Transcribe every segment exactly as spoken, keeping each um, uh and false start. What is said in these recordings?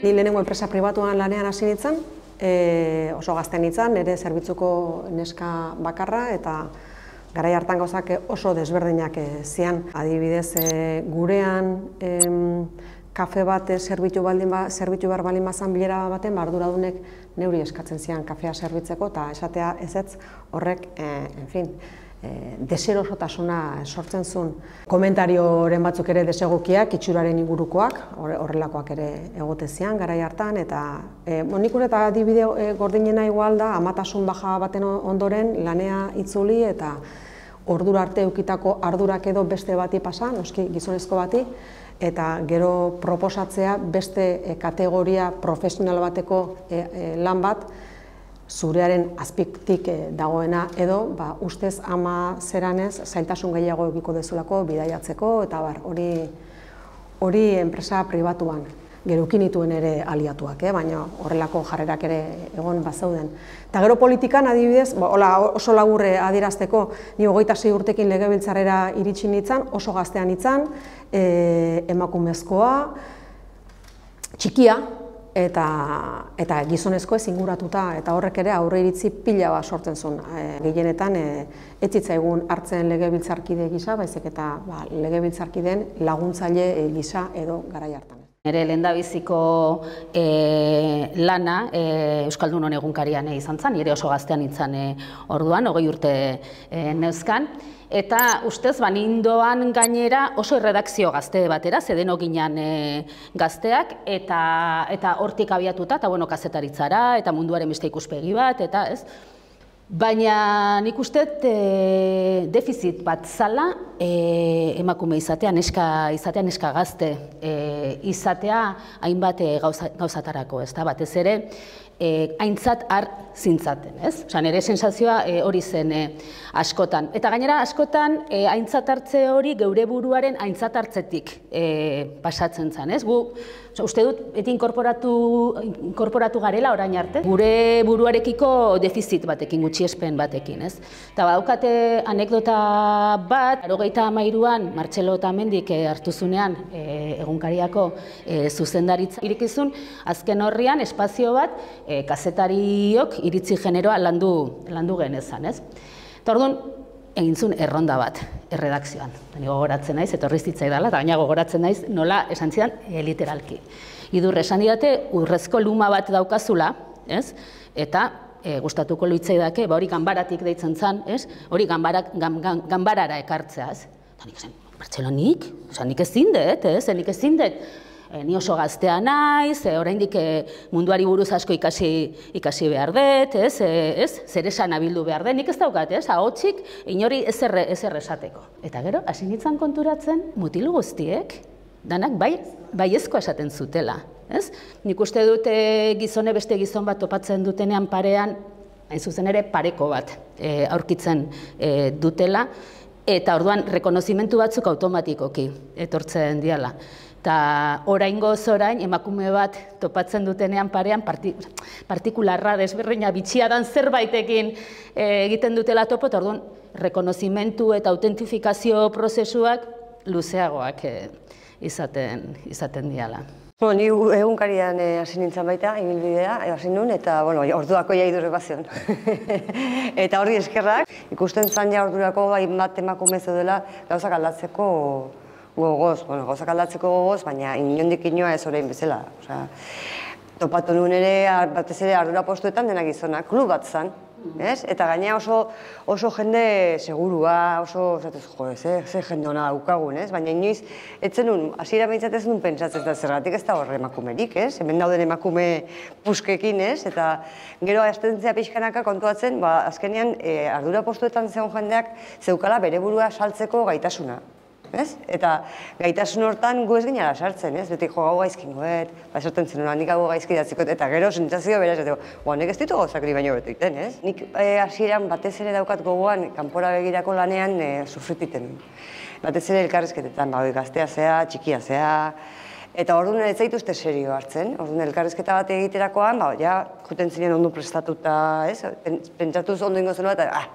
Ni lehenengo enpresa pribatuan lanean hasi nintzen, e, oso gazten nintzen, nire zerbitzuko neska bakarra, eta garai hartan gauzak oso desberdinak zian. Adibidez, e, gurean em, kafe bat zerbitu baldin ba, zerbitu behar baldin bazan bilera baten, ba, arduradunek neuri eskatzen zian kafea zerbitzeko, eta esatea ezetz horrek, e, en fin, e, deserosotasuna sortzen zuen. Komentarioren batzuk ere desegokiak, itxuraren ingurukoak, horrelakoak ere egote zian garai hartan, eta e, nik uste eta adibide e, gordinena igual da, amatasun baja baten ondoren lanea itzuli eta ordura arte eukitako ardurak edo beste bati pasa, noski gizonezko bati, eta gero proposatzea beste kategoria profesional bateko lan bat zurearen azpiktik dagoena edo ba, ustez ama zeranez zailtasun gehiago egiko dezulako bidaiatzeko eta bar, hori, hori enpresa pribatuan. Gero ukinituen ere aliatuak, eh? Baina horrelako jarrerak ere egon bazeuden. Eta gero politikan adibidez, ba, hola, oso laburre adierazteko, ni hogeita sei urtekin legebiltzarrera iritsi nintzen, oso gaztean nintzen, e, emakumezkoa, txikia, eta, eta gizonezko ez inguratuta, eta horrek ere aurre iritzi pila bat sortzen zuen. E, gehienetan, e, ez zitzaigun hartzen legebiltzarkide gisa, baizik eta ba, legebiltzarkideen laguntzaile gisa edo garai hartan. Nire lehendabiziko e, lana e, Euskaldunon egunkarian izan zen, nire oso gaztean nintzen e, orduan, hogei urte e, neuzkan. Eta ustez, ba, nindoan gainera oso erredakzio gazte batera, zedeno ginen e, gazteak, eta, eta hortik abiatuta, eta bueno, kazetaritzara, eta munduaren beste ikuspegi bat, eta ez. Baina nik uste e, defizit bat zala e, emakume izatea, neska izatea, neska gazte e, izatea hainbat e, gauza, gauzatarako, ez da, batez ere, e, aintzat har zintzaten, ez? Osa, nire sensazioa e, hori zen e, askotan. Eta gainera, askotan, e, aintzat hartze hori geure buruaren aintzat hartzetik e, pasatzen zen, ez? Gu, osa, uste dut, beti inkorporatu, inkorporatu garela orain arte, gure buruarekiko defizit batekin, gutxiespen batekin, ez? Eta badaukate anekdota bat, laurogeita hamairuan Martxelo Otamendik e, hartu zunean e, egunkariako e, zuzendaritza irikizun, azken horrian espazio bat e, kazetariok iritzi generoa landu, landu genezan, ez? Eta orduan, egin zuen erronda bat, erredakzioan. Ni gogoratzen naiz, etorri zitzaidala, eta gaina gogoratzen naiz nola esan zidan e, literalki. Idurre esan didate, urrezko luma bat daukazula, ez? Eta e, gustatuko litzaidake, ba hori ganbaratik deitzen zen, ez? Hori ganbarak, gan, gan, ganbarara ekartzea, ez? Eta nik esan, Martxelo, nik? Osa, nik ezin dut, ez? Nik ezin dut. E, ni oso gaztea naiz, e, oraindik e, munduari buruz asko ikasi, ikasi behar dut, ez? E, ez? Zer esan abildu behar dut, nik ez daukat, ez? Ahotsik inori ezer esateko. Eta gero, hasi nintzen konturatzen, mutilu guztiek, danak bai, baiezko esaten zutela, ez? Nik uste dute gizone beste gizon bat topatzen dutenean parean, hain zuzen ere pareko bat e, aurkitzen e, dutela, eta orduan rekonozimentu batzuk automatikoki etortzen diala. Eta oraingoz orain, emakume bat topatzen dutenean parean, partikularra, desberdina, bitxia dan zerbaitekin egiten dutela topo, eta orduan, rekonozimentu eta autentifikazio prozesuak luzeagoak izaten, izaten diala. Bueno, ni egunkarian hasi nintzen baita, ibilbidea, hasi nun, eta bueno, orduako ja idurre bazion. Eta horri eskerrak, ikusten zan ja ordurako bat emakume zeudela gauzak aldatzeko gogoz, bueno, gauzak aldatzeko gogoz, baina inondik inoa ez orain bezala. Osea, topatu nuen ere, batez ere ardura postuetan dena gizona, klub bat zan, ez? Eta gainea oso, oso jende segurua, oso, zatez, jo, ze, ze jende hona daukagun, ez? Baina inoiz, etzen nun, hasiera behintzat ez nun pentsatzen da zergatik ez da horre emakumerik, ez? Hemen dauden emakume puskekin, ez? Eta gero astentzia pixkanaka kontuatzen, ba, azkenean e, ardura postuetan zegoen jendeak zeukala bere burua saltzeko gaitasuna. Ez? Eta gaitasun hortan gu ez ginara sartzen, ez? Beti jo gau gaizkin goet, ba esaten zen handik gau gaizki datzikot, eta gero sentsazio beraz, eta ba, nek ez ditu gauzak baino beto iten, ez? Nik hasieran batez ere daukat gogoan, kanpora begirako lanean e, sufrititen. Batez ere elkarrizketetan, ba, gaztea zea, txikia zea, eta orduan ez zaituzte serio hartzen, orduan elkarrizketa bat egiterakoan, ba, ja, juten zinen ondo prestatuta, ez? Pentsatuz ondo ingo zenua, eta, ah,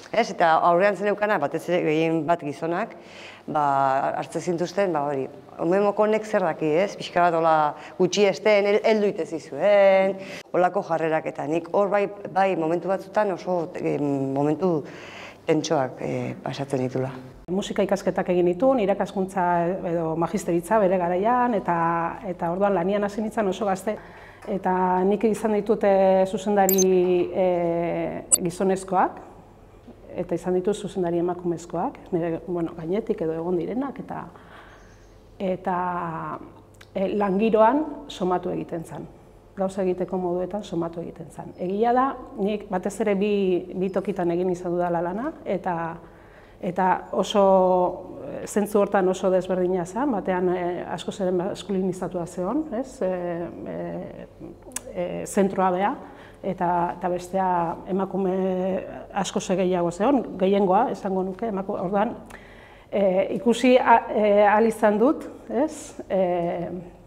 Ez, eta aurrean zen eukana, batez ere gehien bat gizonak, ba, hartzen zintuzten, ba, hori, umemokonek zer daki, ez? Pixka bat, hola, gutxi esten, heldu itezi zuen, holako jarrerak eta nik hor bai, bai momentu batzutan oso eh, momentu tentsoak eh, pasatzen ditula. Musika ikasketak egin ditun, irakaskuntza edo magisteritza bere garaian, eta, eta orduan lanian hasi nintzen oso gazte. Eta nik izan ditut e, zuzendari e, gizonezkoak, eta izan ditut zuzendari emakumezkoak, nire, bueno, gainetik edo egon direnak, eta, eta e, langiroan somatu egiten zen. Gauza egiteko moduetan somatu egiten zen. Egia da, nik batez ere bi, bi tokitan egin izan dudala lana, eta eta oso, zentzu hortan oso desberdina zen, batean e, asko zeren maskulinizatua zeon, ez, e, e, e, zentroa beha, eta, eta bestea emakume asko ze gehiago zeon, gehiengoa, esango nuke, emakume, orduan, e, ikusi ahal izan dut, ez, e,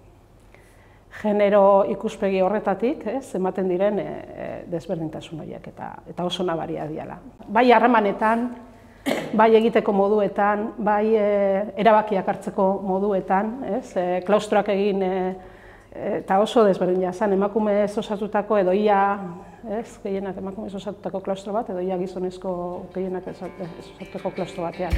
genero ikuspegi horretatik, ez, ematen diren e, desberdintasun horiek, eta, eta oso nabaria diala. Bai harremanetan, bai egiteko moduetan, bai e, erabakiak hartzeko moduetan, ez, e, klaustroak egin e, eta oso desberdina zen, emakumez osatutako edo ia, ez, gehienak emakumez osatutako klaustro bat, edo ia gizonezko gehienak osatutako klaustro batean.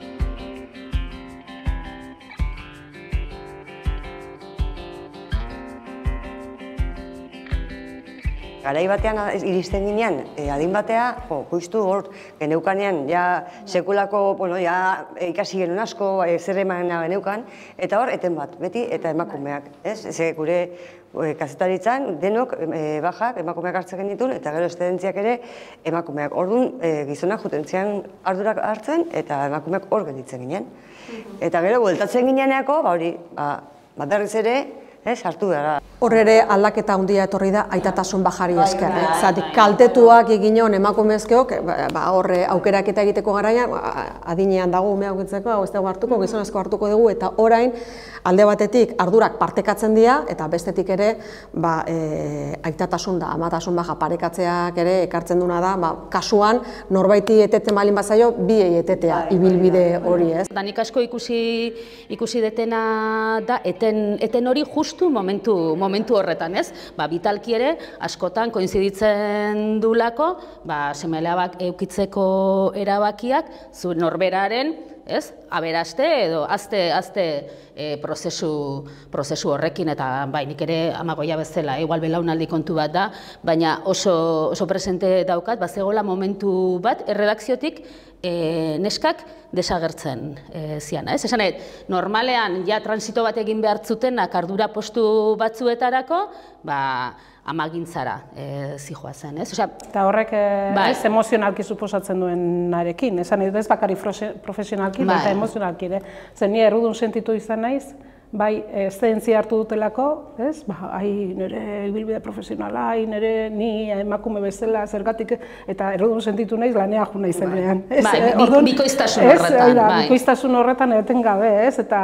Garai batean iristen ginean, adin batea, jo, justu hor, geneukanean, ja, sekulako, bueno, ja, ikasi genuen asko, zer emana geneukan, eta hor, eten bat, beti, eta emakumeak, ez? Ze gure kazetaritzan, denok, bajak, emakumeak hartzen genitun, eta gero estedentziak ere, emakumeak. Orduan, gizonak jutentzian ardurak hartzen, eta emakumeak hor gelditzen ginen. Eta gero, bueltatzen gineaneko, ba hori, ba, berriz ere, ez, hartu gara. Hor ere aldaketa handia etorri da aitatasun bajari esker. Zatik kaltetuak eginon emakumezkeok, ba horre aukeraketa egiteko garaian, adinean dago umea aukitzeko, hau ez dago hartuko, gizonezko hartuko dugu, eta orain alde batetik ardurak partekatzen dira, eta bestetik ere ba, e, aitatasun da, amatasun baja parekatzeak ere ekartzen duna da, ba, kasuan norbaiti eteten balin bazaio, biei etetea ibilbide hori, ez. Danik asko ikusi ikusi detena da eten eten hori justu momentu momentu horretan, ez? Ba, vitalki ere askotan koinziditzen dulako, ba, seme-alabak eukitzeko erabakiak zu norberaren, ez? Aberaste edo azte azte e, prozesu prozesu horrekin, eta bai, nik ere amagoia bezala, igual belaunaldi kontu bat da, baina oso oso presente daukat, bazegola momentu bat erredakziotik e, neskak desagertzen e, ziana, ez? Esan nahi, normalean ja transito bat egin behar zutenak ardura postu batzuetarako, ba amagintzara e, zijoa zen, ez? Osea, eta horrek e, bai. ez emozionalki suposatzen duenarekin, esan ez bakari profesionalki, bai. Eta emozionalki ere. Zen ni errudun sentitu izan naiz, bai, eszentzia hartu dutelako, ez? Ba, ai, nire ibilbide profesionala, ai, nire ni emakume bezala, zergatik, eta errudun sentitu naiz lanea jo naizenean. Bai, bikoiztasun horretan, bai. Bikoiztasun horretan eten gabe, ez? Eta,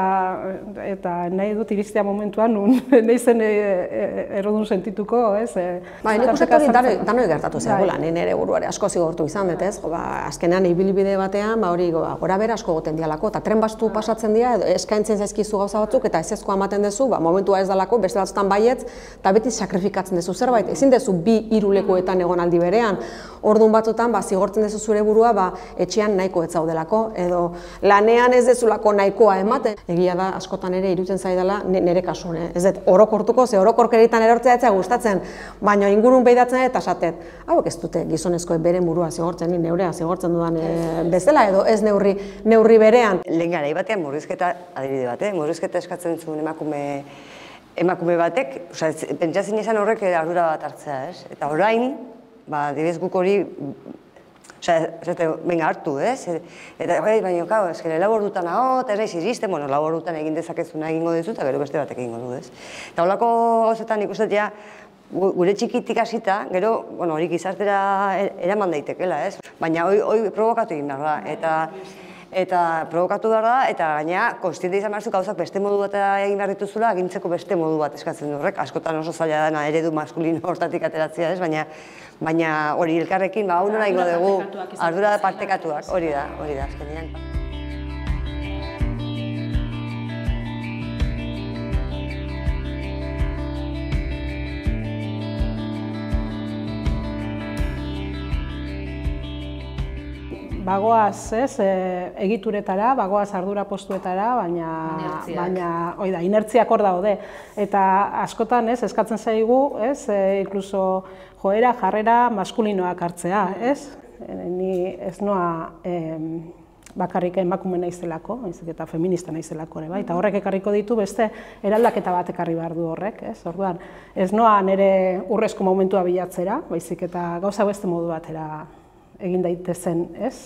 eta nahi dut iristea momentuan, nun naizen errudun sentituko, ez? Bai, nik uste hori danoi gertatu zegoela, ni nire buruare asko zigortu izan dut, ez? Azkenean ibilbide batean, ba hori gora bera asko goten dialako, eta tren bastu pasatzen dira, eskaintzen zaizkizu gauza batzuk, eta ezezkoa ematen duzu, ba, momentua ez dalako, beste batzutan baietz, eta beti sakrifikatzen duzu zerbait, ezin duzu bi hiru lekuetan egon aldi berean. Orduan batzutan, ba, zigortzen duzu zure burua, ba, etxean nahiko ez zaudelako, edo lanean ez dezulako nahikoa ematen. Egia da, askotan ere irutzen zaidala nire kasuan, ez dut, orokortuko, ze orokorkeritan erortzea etzea gustatzen, baina ingurun behidatzen eta esatet, hauek ez dute gizonezkoek beren burua zigortzen, ni neurea zigortzen dudan bezala, edo ez neurri, neurri berean. Lehen garai batean murrizketa, adibide bat, eh? Murrizketa eskatzen zuen emakume, emakume batek, oza, pentsazin izan horrek ardura bat hartzea, ez? Eta orain, ba, dibez guk hori, oza, venga hartu, ez? Eta, baina, kau, eskere, lau ordutan hau, eta ez naiz iristen, bueno, lau ordutan egin dezakezuna egingo duzu, eta gero beste batek egingo du, ez? Eta holako gauzetan ikustet ja, gure txikitik hasita, gero, bueno, hori gizartera eraman daitekela, ez? Baina hoi provokatu egin behar da, eta eta provokatu behar da, eta gaina konstiente izan behar zu gauzak beste modu bat egin behar dituzula, agintzeko beste modu bat eskatzen du horrek. Askotan oso zaila dena eredu maskulino hortatik ateratzea, ez? Baina baina hori elkarrekin, ba, hau nola ingo dugu, ardura partekatuak, hori da, hori da, azkenean. Bagoaz, ez, egituretara, bagoaz ardura postuetara, baina, baina, hoi da, inertziak hor daude. Eta askotan, ez, eskatzen zaigu, ez, inkluso joera, jarrera maskulinoak hartzea, ez? Ni ez noa bakarrik emakume naizelako, eta feminista naizelako ere, bai, eta horrek ekarriko ditu beste eraldaketa bat ekarri behar du horrek, ez? Orduan, ez noa nire urrezko momentua bilatzera, baizik eta gauza beste modu batera egin daitezen, ez?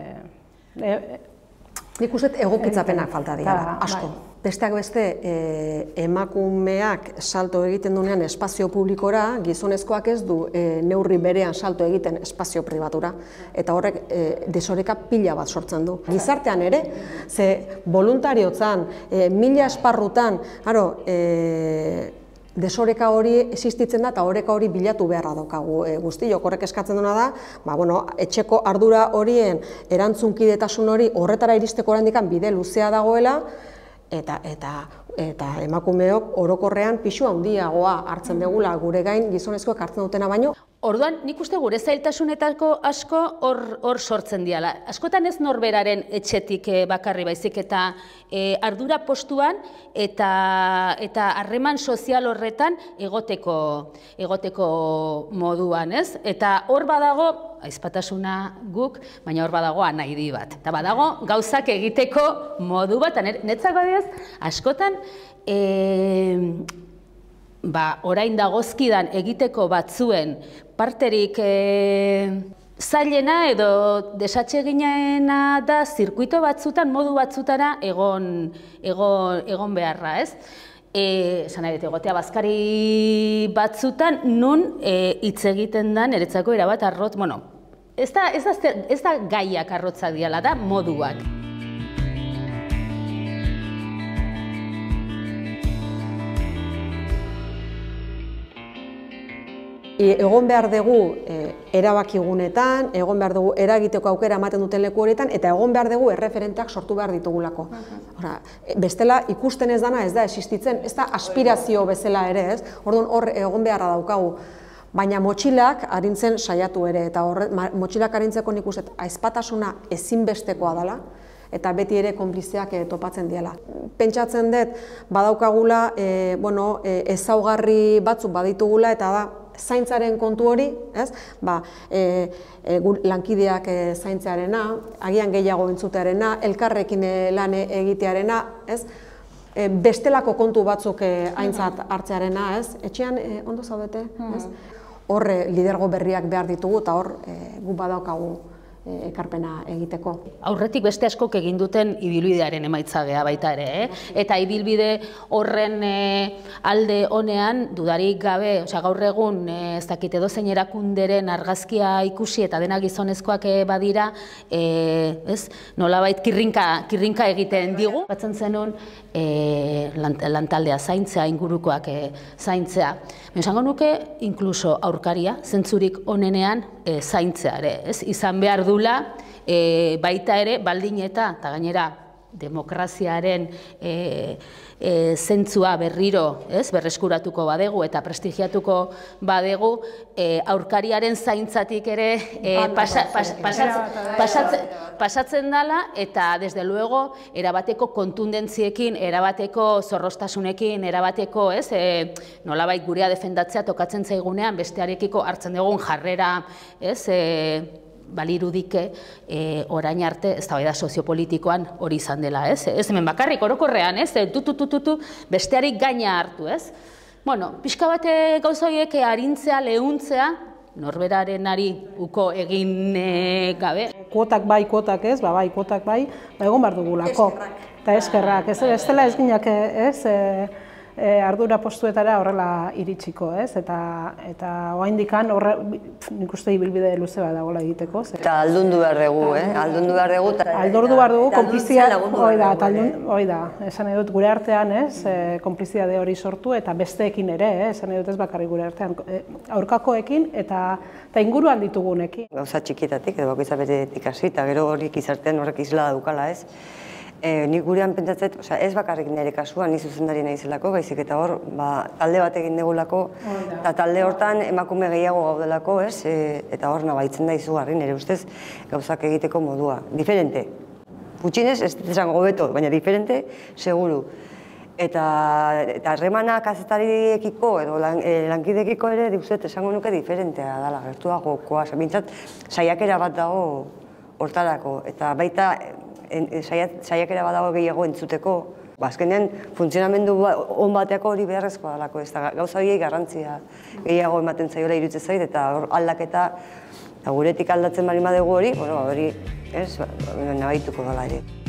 Nik uste egokitzapenak falta dira, asko. Besteak beste, emakumeak salto egiten duenean espazio publikora, gizonezkoak ez du neurri berean salto egiten espazio pribatura, eta horrek desoreka pila bat sortzen du. Gizartean ere, ze voluntariotzan, mila esparrutan, aro, desoreka hori existitzen da eta oreka hori bilatu beharra daukagu guztiok. Horrek eskatzen duena da, ba, bueno, etxeko ardura horien erantzunkidetasun hori horretara iristeko oraindik bide luzea dagoela, eta eta eta emakumeok orokorrean pisu handiagoa hartzen degula gure gain gizonezkoek hartzen dutena baino. Orduan, nik uste gure zailtasunetako asko hor sortzen diala. Askotan ez norberaren etxetik bakarri baizik eta ardura postuan eta harreman sozial horretan egoteko moduan, ez? Eta hor badago, ahizpatasuna guk, baina hor badago anaidi bat. Eta badago gauzak egiteko modu bat, netzak badiaz, askotan orain dagozkidan egiteko batzuen parterik zailena edo desatseginena da zirkuito batzutan, modu batzutara egon beharra, ez? Esan nahi dut, egotea bazkari batzutan nun hitz egiten da niretzako erabat arrotz, bueno, ez da gaiak arrotzak diala, da moduak. Egon behar dugu erabakigunetan, egon behar dugu eragiteko aukera ematen duten leku horietan, eta egon behar dugu erreferenteak sortu behar ditugulako. Bestela ikusten ez dana ez da existitzen, ez da aspirazio bezala ere, ez? Orduan hor egon beharra daukagu. Baina motxilak arintzen saiatu ere, eta motxilak arintzeko nik uste ahizpatasuna ezinbestekoa dela, eta beti ere konplizeak topatzen diela. Pentsatzen dut, badaukagula, ezaugarri batzuk baditugula, eta da, zaintzaren kontu hori, lankideak zaintzearena, agian gehiago entzutearena, elkarrekin lan egitearena, bestelako kontu batzuk aintzat hartzearena, etxean ondo zaudete, hor lidergo berriak behar ditugu eta hor gu badaukagu ekarpena egiteko. Aurretik beste askok egin duten ibilbidearen emaitza gea baita ere, eta ibilbide horren alde honean dudarik gabe, gaur egun ez dakit edozein erakunderen argazkia ikusi eta dena gizonezkoak badira, nolabait kirrinka egiten digu. Batzen zenun lantaldea zaintzea, ingurukoak zaintzea. Esango nuke, inkluso aurkaria, zentzurik onenean zaintzea ere, izan behar dula, baita ere, baldin eta, eta gainera, demokraziaren zentzua berriro berreskuratuko badegu eta prestigiatuko badegu, aurkariaren zaintzatik ere pasatzen dela, eta desde luego erabateko kontundentziekin, erabateko zorrostasunekin, erabateko nolabait gurea defendatzea tokatzen zaigunean bestearekiko hartzen dugun jarrera balirudike orain arte eztabaida soziopolitikoan hori izan dela, ez? Ez hemen bakarrik orokorrean, ez? Tututututu bestearik gaina hartu, ez? Bueno, pixka bate gauza horiek arintzea, lehuntzea, norberarenari uko egin gabe. Kuotak bai, kuotak ez, bai, kuotak bai, egon behar dugulako. Eta eskerrak, ez dela ez ginak, ez? ardura postuetara horrela iritsiko, ez? Eta eta oraindikan horre nik uste ibilbide luze bat dagoela egiteko. Eta aldundu behar dugu, eh? Aldundu behar dugu. Aldundu behar dugu, konplizia, hoi da, hoi da, esan nahi dut gure artean, ez? Konplizitate hori sortu eta besteekin ere, esan nahi dut ez bakarrik gure artean, aurkakoekin eta inguruan ditugunekin. Gauza txikietatik, edo bakoitza beretik hasi, eta gero hori gizartean horrek isla daukala, ez? Nik gurean pentsatzet, ez bakarrik nire kasuan, ni zuzendari nahi zelako, baizik eta hor, talde bat egin degulako, eta talde hortan emakume gehiago gaudelako, ez? Eta hor nabaitzen da izugarri, nire ustez gauzak egiteko modua. Diferente. Gutxinez, ez desango hobeto, baina diferente, seguru. Eta harremana kazetariekiko edo lankidekiko ere, dikuzet, esango nuke diferentea dela, gertuagokoa. Bintzat, saiakera bat dago hortarako, eta baita saiakera bat dago gehiago entzuteko. Azkenean, funtzionamendu on bateako hori beharrezkoa dalako, ez da gauza horiei garrantzia gehiago ematen zaiola iruditzen zait, eta aldaketa guretik aldatzen bali madegu hori, hori nabaituko dela ere.